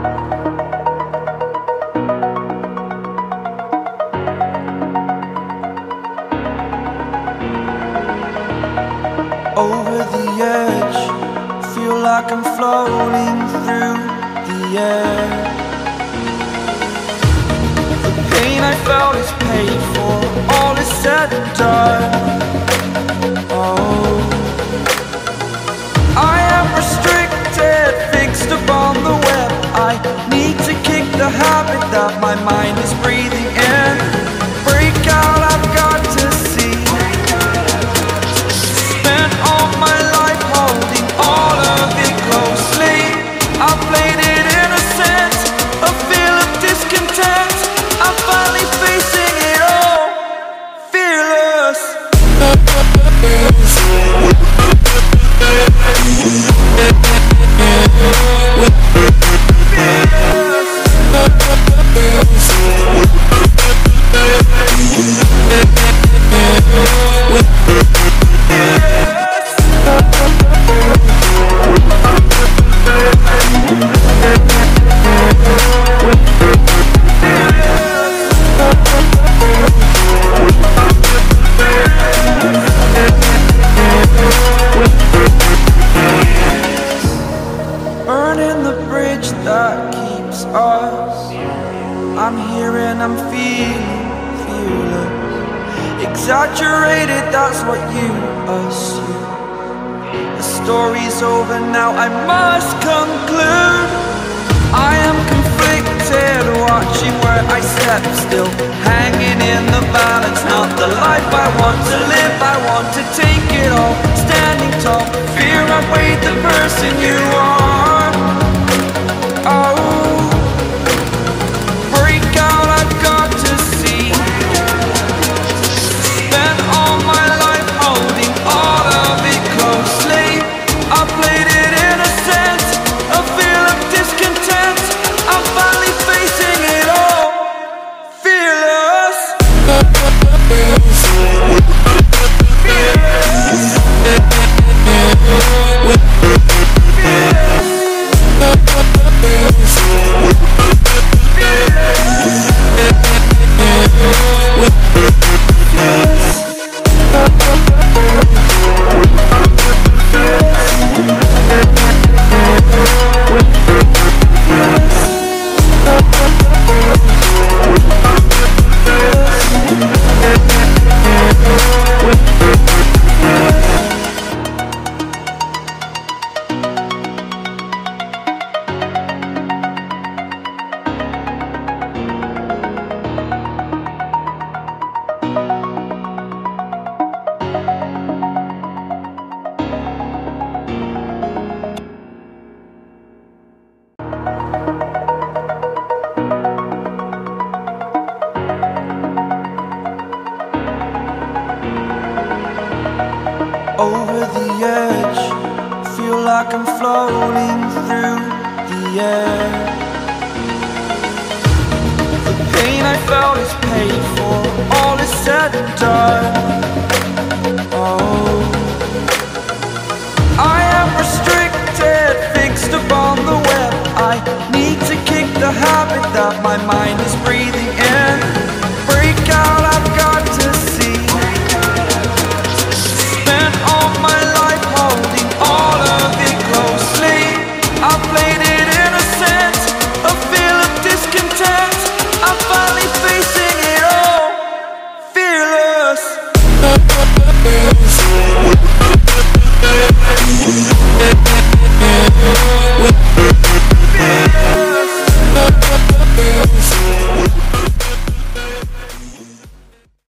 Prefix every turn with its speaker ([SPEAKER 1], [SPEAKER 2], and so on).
[SPEAKER 1] Over the edge, feel like I'm floating through the air. The pain I felt is paid for, all is said and done. Oh, I am restricted, fixed upon the web. I need to kick the habit that my mind is breathing in. Break out, I've got to see. Spent all my life holding all of it closely. I played it innocent, a feel of discontent. I'm finally facing it all, fearless. Burning the bridge that keeps us. I'm here and I'm feeling fearless. Exaggerated, that's what you assume. The story's over now, I must conclude. I am conflicted, watching where I step still, hanging in the balance. Not the life I want to live, I want to take it all. Standing tall, fear I weighed the person you are. Oh, break out, I've got to see. Spent all my life holding all of it closely. I played it innocent, a feel of discontent. I'm finally facing it all, fearless. Over the edge, feel like I'm floating through the air. The pain I felt is paid for, all is said and done. Oh, I am restricted, fixed upon the web. I need to kick the habit that my mind is breathing